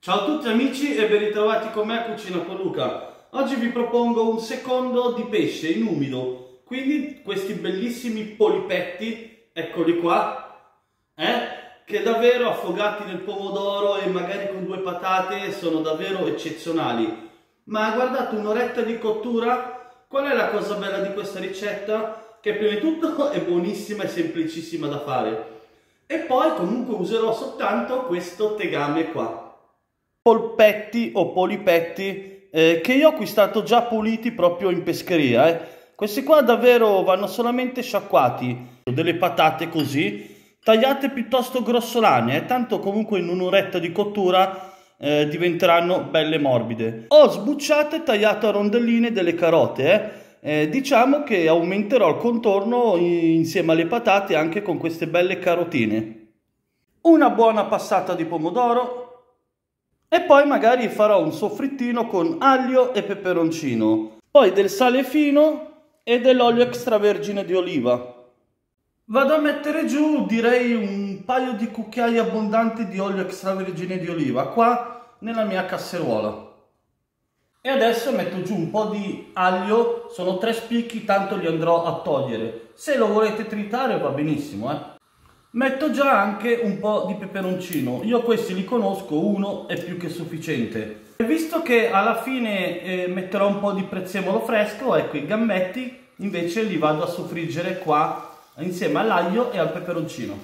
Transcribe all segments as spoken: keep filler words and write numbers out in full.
Ciao a tutti amici e ben ritrovati con me a Cucina con Luca. Oggi vi propongo un secondo di pesce in umido, quindi questi bellissimi polipetti, eccoli qua, eh, che davvero affogati nel pomodoro e magari con due patate sono davvero eccezionali. Ma guardate, un'oretta di cottura, qual è la cosa bella di questa ricetta? Che prima di tutto è buonissima e semplicissima da fare. E poi comunque userò soltanto questo tegame qua. Polpetti o polipetti eh, che io ho acquistato già puliti proprio in pescheria. Eh. Questi qua davvero vanno solamente sciacquati. Delle patate così, tagliate piuttosto grossolane, eh, tanto comunque in un'oretta di cottura eh, diventeranno belle morbide. Ho sbucciato e tagliato a rondelline delle carote. Eh. Eh, diciamo che aumenterò il contorno insieme alle patate anche con queste belle carotine. Una buona passata di pomodoro e poi magari farò un soffrittino con aglio e peperoncino, poi del sale fino e dell'olio extravergine di oliva. Vado a mettere giù direi un paio di cucchiai abbondanti di olio extravergine di oliva qua nella mia casseruola. E adesso metto giù un po' di aglio, sono tre spicchi, tanto li andrò a togliere. Se lo volete tritare va benissimo, eh. Metto già anche un po' di peperoncino, io questi li conosco, uno è più che sufficiente. E visto che alla fine eh, metterò un po' di prezzemolo fresco, ecco i gambetti invece li vado a soffriggere qua insieme all'aglio e al peperoncino.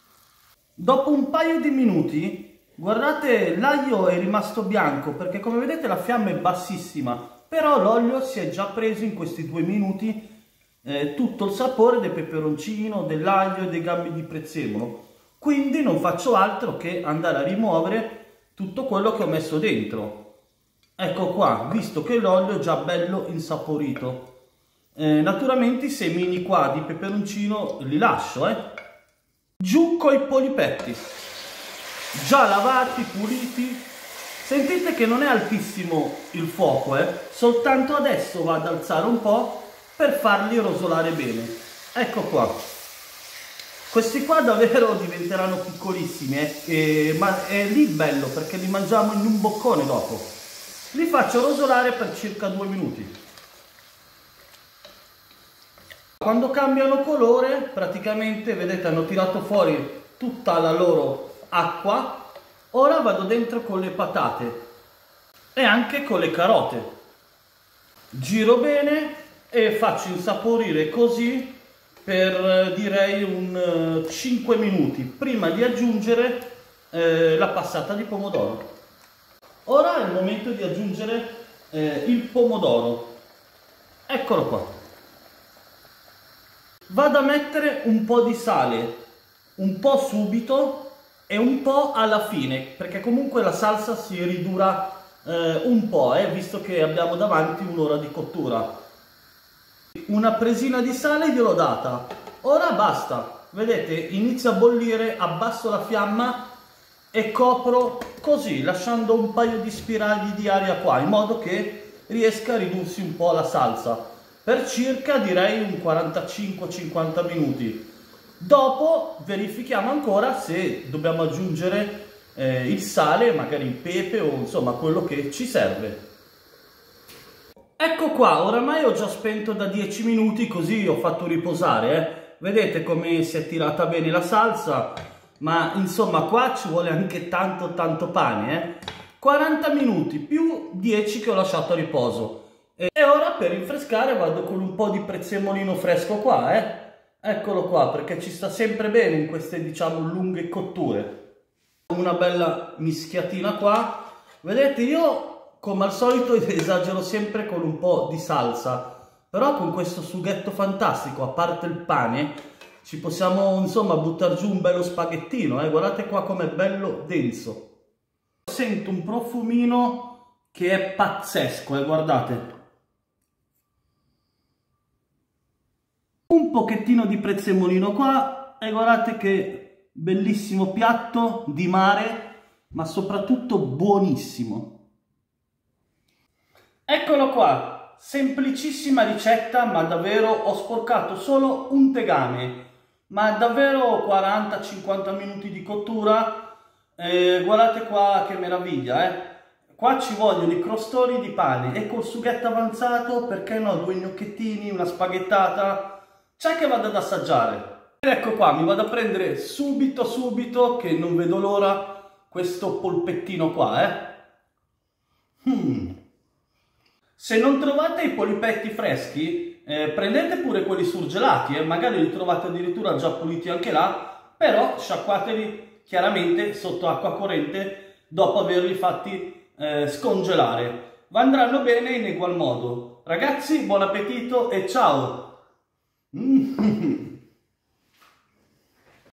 Dopo un paio di minuti, guardate, l'aglio è rimasto bianco perché come vedete la fiamma è bassissima, però l'olio si è già preso in questi due minuti eh, tutto il sapore del peperoncino, dell'aglio e dei gambi di prezzemolo. Quindi non faccio altro che andare a rimuovere tutto quello che ho messo dentro. Ecco qua, visto che l'olio è già bello insaporito. Eh, naturalmente i semini qua di peperoncino li lascio, eh. Giù coi polipetti. Già lavati, puliti. Sentite che non è altissimo il fuoco, eh? Soltanto adesso vado ad alzare un po' per farli rosolare bene. Ecco qua. Questi qua davvero diventeranno piccolissimi, eh? E, ma è lì bello perché li mangiamo in un boccone dopo. Li faccio rosolare per circa due minuti. Quando cambiano colore, praticamente, vedete, hanno tirato fuori tutta la loro acqua. Ora vado dentro con le patate e anche con le carote. Giro bene e faccio insaporire così per direi un cinque minuti prima di aggiungere eh, la passata di pomodoro. Ora è il momento di aggiungere eh, il pomodoro. Eccolo qua. Vado a mettere un po' di sale, un po' subito e un po' alla fine, perché comunque la salsa si ridurrà eh, un po', eh, visto che abbiamo davanti un'ora di cottura. Una presina di sale gliel'ho data, ora basta, vedete, inizia a bollire, abbasso la fiamma e copro così, lasciando un paio di spiragli di aria qua, in modo che riesca a ridursi un po' la salsa, per circa direi un quarantacinque cinquanta minuti. Dopo verifichiamo ancora se dobbiamo aggiungere eh, il sale, magari il pepe o insomma quello che ci serve. Ecco qua, oramai ho già spento da dieci minuti, così ho fatto riposare. Eh. Vedete come si è tirata bene la salsa, ma insomma qua ci vuole anche tanto tanto pane. Eh. quaranta minuti più dieci che ho lasciato a riposo. E ora per rinfrescare vado con un po' di prezzemolino fresco qua, eh. Eccolo qua, perché ci sta sempre bene in queste, diciamo, lunghe cotture. Una bella mischiatina qua. Vedete, io come al solito esagero sempre con un po' di salsa, però con questo sughetto fantastico, a parte il pane, ci possiamo, insomma, buttare giù un bello spaghettino, eh. Guardate qua com'è bello denso. Sento un profumino che è pazzesco, eh, guardate. Un pochettino di prezzemolino qua e guardate che bellissimo piatto di mare, ma soprattutto buonissimo. Eccolo qua, semplicissima ricetta, ma davvero ho sporcato solo un tegame, ma davvero quaranta cinquanta minuti di cottura Eh, guardate qua che meraviglia, eh. Qua ci vogliono i crostoni di pane e col sughetto avanzato, perché no, due gnocchettini, una spaghettata. C'è che vado ad assaggiare. Ed ecco qua, mi vado a prendere subito subito, che non vedo l'ora, questo polpettino qua, eh. Hmm. Se non trovate i polipetti freschi, eh, prendete pure quelli surgelati, eh. Magari li trovate addirittura già puliti anche là, però sciacquateli chiaramente sotto acqua corrente dopo averli fatti eh, scongelare. Andranno bene in egual modo. Ragazzi, buon appetito e ciao! Mm.